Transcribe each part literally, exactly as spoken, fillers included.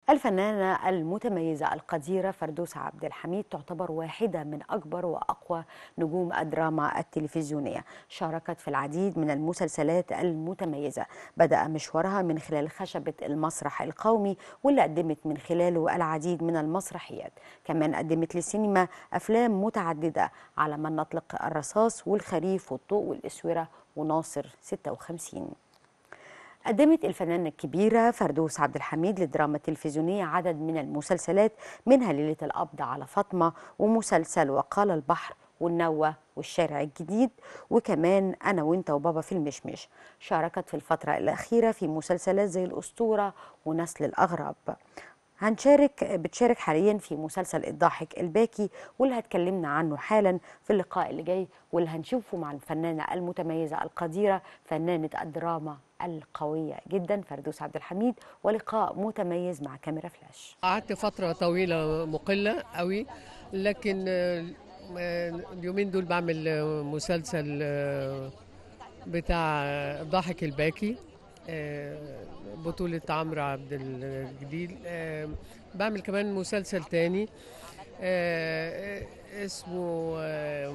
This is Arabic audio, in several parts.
الفنانة المتميزة القديرة فردوس عبد الحميد تعتبر واحدة من أكبر وأقوى نجوم الدراما التلفزيونية. شاركت في العديد من المسلسلات المتميزة، بدأ مشوارها من خلال خشبة المسرح القومي واللي قدمت من خلاله العديد من المسرحيات. كمان قدمت للسينما أفلام متعددة على من نطلق الرصاص والخريف والضوء والإسورة وناصر ستة وخمسين. قدمت الفنانة الكبيرة فردوس عبد الحميد للدراما التلفزيونية عدد من المسلسلات، منها ليلة القبض على فاطمة ومسلسل وقال البحر والنوة والشارع الجديد، وكمان أنا وإنت وبابا في المشمش. شاركت في الفترة الأخيرة في مسلسلات زي الأسطورة ونسل الأغراب. هنشارك بتشارك حاليا في مسلسل الضاحك الباكي، واللي هتكلمنا عنه حالا في اللقاء اللي جاي، واللي هنشوفه مع الفنانة المتميزة القديرة فنانة الدراما القوية جدا فردوس عبد الحميد، ولقاء متميز مع كاميرا فلاش. قعدت فترة طويلة مقلة قوي، لكن آه، آه، اليومين دول بعمل آه، مسلسل آه، بتاع الضاحك الباكي، آه، بطولة عمرو عبد الجليل. آه، بعمل كمان مسلسل تاني آه، آه، اسمه آه،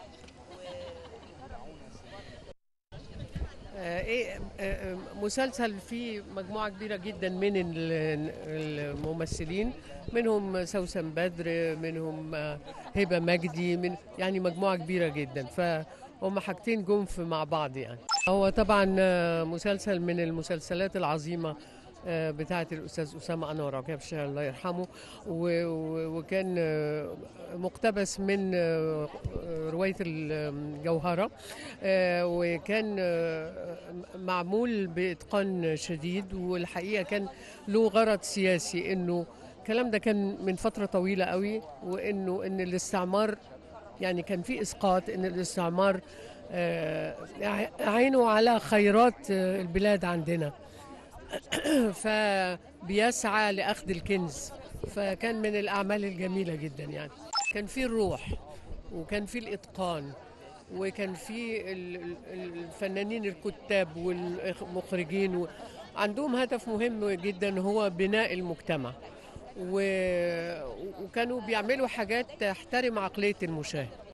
آه، ايه آه، آه، مسلسل فيه مجموعة كبيرة جدا من ال- الممثلين، منهم سوسن بدر، منهم آه، هبة مجدي، من يعني مجموعة كبيرة جدا، فهم حاجتين جم في مع بعض. يعني هو طبعا آه، مسلسل من المسلسلات العظيمة آه، بتاعة الأستاذ أسامة أنور عكابشة الله يرحمه، و- و- وكان آه، مقتبس من آه، رواية الجوهرة، آه، وكان آه، معمول بإتقان شديد، والحقيقة كان له غرض سياسي، إنه الكلام ده كان من فترة طويلة قوي، وإنه إن الاستعمار يعني كان في إسقاط، إن الاستعمار آه، عينه على خيرات آه، البلاد عندنا فبيسعى لأخذ الكنز. فكان من الأعمال الجميلة جدا. يعني كان في الروح، وكان في الإتقان، وكان في ال- ال- الفنانين الكتاب والمخرجين و- عندهم هدف مهم جدا، هو بناء المجتمع، و- وكانوا بيعملوا حاجات تحترم عقلية المشاهد.